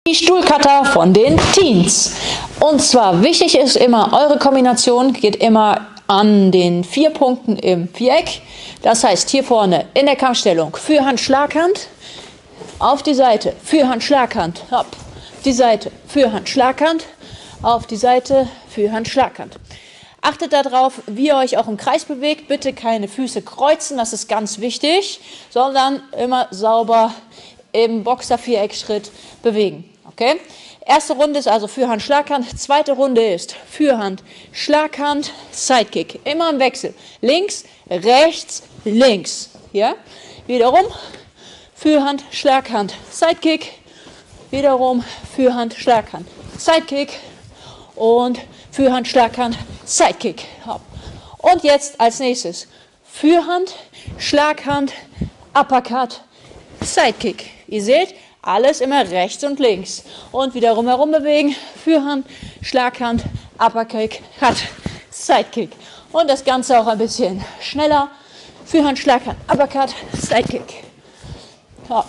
Die Stuhlkata von den Teens. Und zwar wichtig ist immer, eure Kombination geht immer an den 4 Punkten im Viereck. Das heißt, hier vorne in der Kampfstellung Fürhand, Schlaghand, auf die Seite, Fürhand, Schlaghand, hopp, die Seite, Fürhand, Schlaghand, auf die Seite, Fürhand, Schlaghand. Achtet darauf, wie ihr euch auch im Kreis bewegt. Bitte keine Füße kreuzen, das ist ganz wichtig, sondern immer sauber im Boxer-Viereckschritt bewegen. Okay? Erste Runde ist also Fürhand, Schlaghand. Zweite Runde ist Fürhand, Schlaghand, Sidekick. Immer im Wechsel. Links, rechts, links. Ja? Wiederum Fürhand, Schlaghand, Sidekick. Wiederum Fürhand, Schlaghand, Sidekick. Und Fürhand, Schlaghand, Sidekick. Und jetzt als nächstes Fürhand, Schlaghand, Uppercut, Sidekick. Ihr seht, alles immer rechts und links. Und wiederum herum bewegen. Fürhand, Schlaghand, Uppercut, Sidekick. Und das Ganze auch ein bisschen schneller. Fürhand, Schlaghand, Uppercut, Sidekick. Hopp.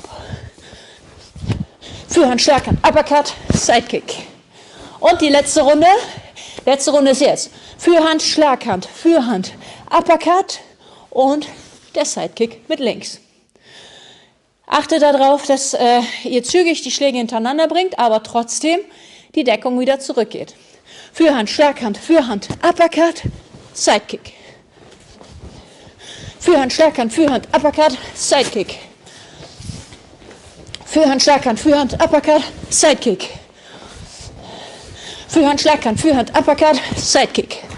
Fürhand, Schlaghand, Uppercut, Sidekick. Und die letzte Runde. Letzte Runde ist jetzt Fürhand, Schlaghand, Fürhand, Uppercut und der Sidekick mit links. Achtet darauf, dass ihr zügig die Schläge hintereinander bringt, aber trotzdem die Deckung wieder zurückgeht. Fürhand, Schlaghand, Fürhand, Uppercut, Sidekick. Fürhand, Schlaghand, Fürhand, Uppercut, Sidekick. Fürhand, Schlaghand, Fürhand, Uppercut, Sidekick. Fürhand, Schlaghand, Fürhand, Uppercut, Sidekick.